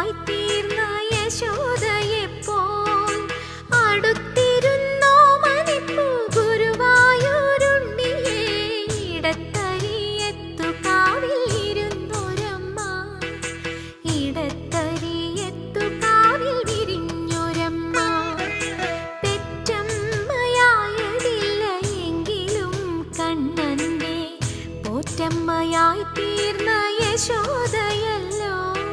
തീർന്ന യശോദയെപ്പോൽ അടുത്തിരുന്നോ മനിപ്പു ഗുരുവായൂരുണ്ണിയെ ഇടത്തരിയത്തു കാവിൽ ഇരുന്നൊരമ്മ ഇടത്തരിയത്തു കാവിൽ വിരിഞ്ഞൊരമ്മ പെറ്റമ്മയായതില്ല എങ്കിലും കണ്ണന്റെ പോറ്റമ്മയായി തീർന്ന യശോദയല്ലോ.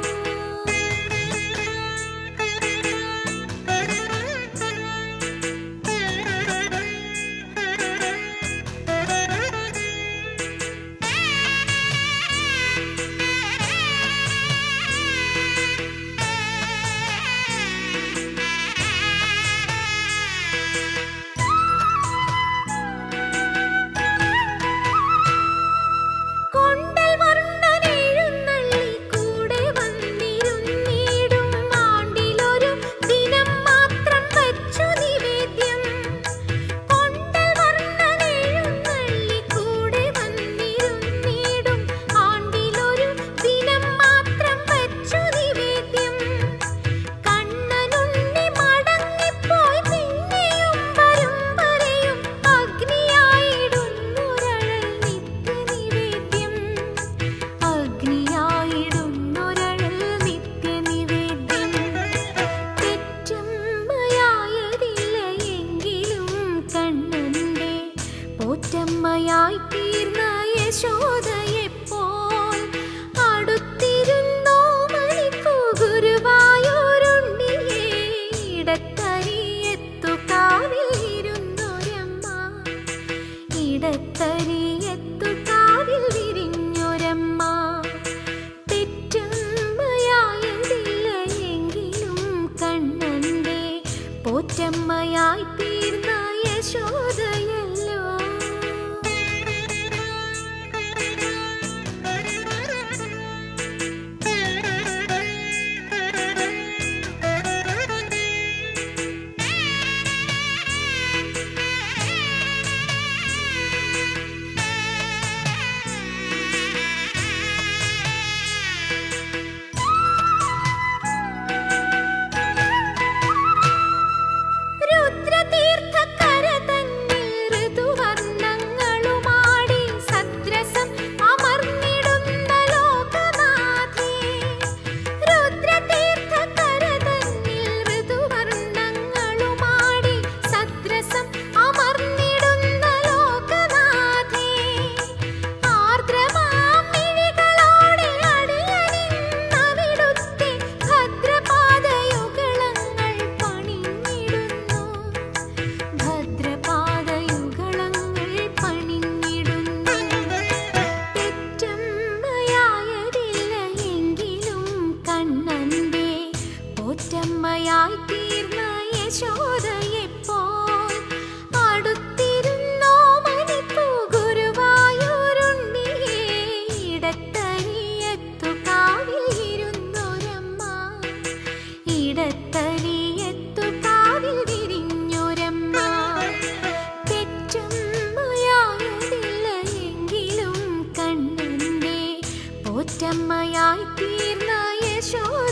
പോറ്റമ്മയായി തീർന്ന യശോദയെപ്പോൽ അടുത്തിരുന്നോ മനിപ്പു ഗുരുവായൂരുണ്ണിയെ ഇടത്തരിയത്തു കാവിൽ ഇരുന്നൊരമ്മ ഇടത്തരിയത്തു കാവിൽ വിരിഞ്ഞൊരമ്മ പെറ്റമ്മയായതില്ല എങ്കിലും കണ്ണന്റെ പോറ്റമ്മയായി തീർന്ന യശോദയല്ലോ. പോറ്റമ്മയായി തീർന്ന യശോദയെപ്പോൽ അടുത്തിരുന്നോ മനിപ്പു ഗുരുവായൂരുണ്ണിയെ ഇടത്തരിയത്തു കാവിൽ ഇരുന്നൊരമ്മ ഇടത്തരിയത്തു കാവിൽ വിരിഞ്ഞൊരമ്മ പെറ്റമ്മയായതില്ല എങ്കിലും കണ്ണന്റെ പോറ്റമ്മയായി തീർന്ന യശോദ